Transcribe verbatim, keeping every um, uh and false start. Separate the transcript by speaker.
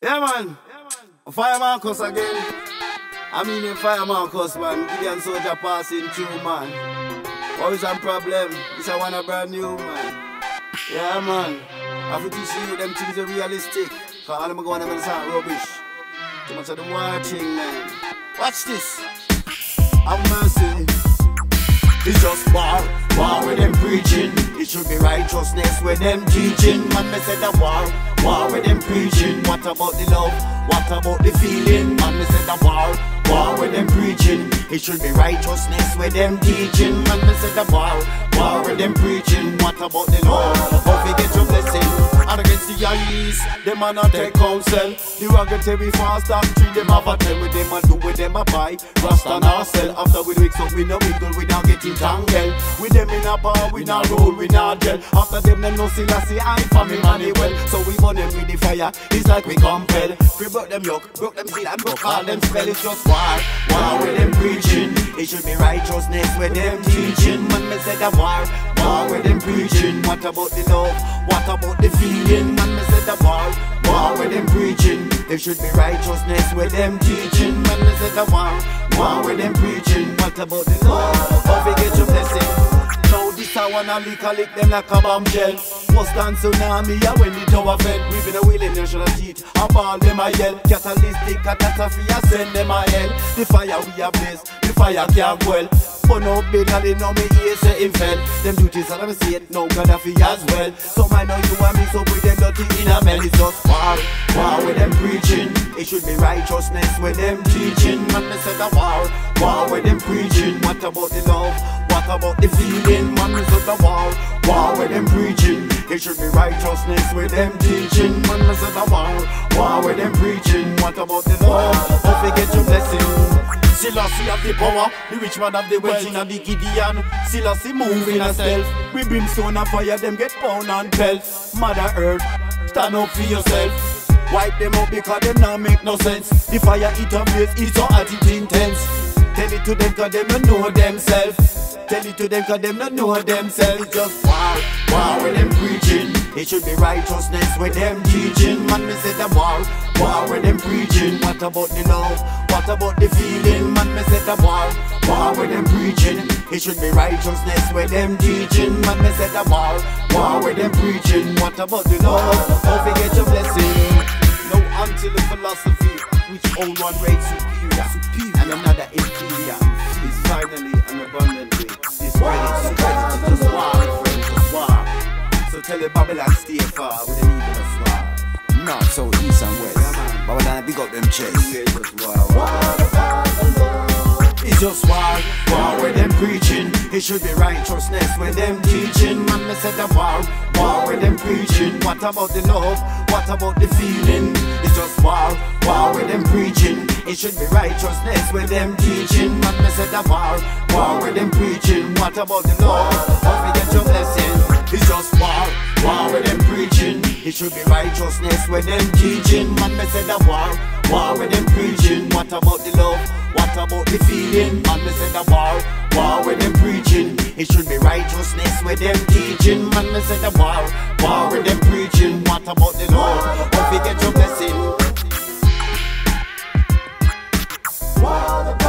Speaker 1: Yeah, man. Fire Marcus again. I mean, in Fire Marcus, man. Gideon Soldier passing through, man. What is that problem? This I want a brand new, man. Yeah, man. I have to teach you them things are realistic. Cause all of them going to make sound rubbish. Too much of the war thing, man. Watch this. Have mercy. It's just war, war with them preaching. It should be righteousness with them teaching. Man, me said the war, war with them preaching. What about the love? What about the feeling? Man, me said the war, war with them preaching. It should be righteousness with them teaching. Man, me said the war, war with them preaching. What about the love? Hope you get your blessing. And against the eyes, them a not take counsel. The rugged fast doctrine, them have a tell with them and do with them a buy. Rasta and sell. After we mix up, we no mingle without getting tangled. With them in a bar, we not roll, we not gel. After them, them no still see I for me money well. So we burn them with the fire, it's like we compel. We broke them yoke, broke them seal and broke all them spell. It's just war, war with them preaching. It should be righteousness with them teaching. Man, me said the war, war with them preaching. What about the love? What about the feeling? Man, me said the war, war with them preaching. It should be righteousness with them teaching. Man, me said the war, war with them preaching. What about the love? Hope you get your blessing. Now this I wanna lick a lick them like a bombshell. Most than tsunami, yeah, when the tower fell. We been a willing national teeth, a ball them a yell. Catalytic catastrophe, I send them a hell. The fire we have blaze, the fire can't well. But no big and they know me here say him fell. Them duties and I'm see it, no Gaddafi as well. So I know you and me, so with them dirty in a mel. It's just war, war with them preaching. It should be righteousness with them teaching. Man, me said the war, war with them preaching. What about the love? What about the feeling? Man, me said the war, war with them preaching. It should be righteousness with them teaching. Man, me said the war, war with them preaching. What about the love? Hope you get your blessing. Selassie have the power, the rich man have the wealth in a the Gideon. Selassie move in a self. We brimstone and fire, them get pound and pelt. Mother Earth, stand up for yourself. Wipe them out because them not make no sense. The fire it a blaze, it's so hot it intense. Tell it to them cause them don't know themselves. Tell it to them cause them don't know themselves. It's just war, war with them preaching. It should be righteousness with them teaching. Man, me say the war, war with them preaching. What about the love? What about the feeling? Man, me say the war, war with them preaching. It should be righteousness with them teaching. Man, me say the war, war with them preaching. What about the love? Hope you get your blessing. No until the philosophy, which own one race superior, superior and another inferior, is finally and abundantly discredited. Discredited, just war, friend, just war. So tell the Babylon stay far with an evil as well.
Speaker 2: North, south, east and west. Yeah, Babylon big up them chests.
Speaker 1: It's just war, war. It's just war, war with them preaching. It should be righteousness with them teaching. Man, me said the war, war with them preaching. What about the love? What about the feeling? It's just war, war with them preaching. It should be righteousness with them teaching. Man, me said the war, war with them preaching. What about the love? Hope you get your blessing. It's just war, war with them preaching. It should be righteousness with them teaching. Man, me said the war, war with them preaching. What about the love? What about the feeling? Man, me said the war, war with them preaching. It should be righteousness with them teaching. Man, me said the war, war with them preaching. What about the love? Hope you get your blessing.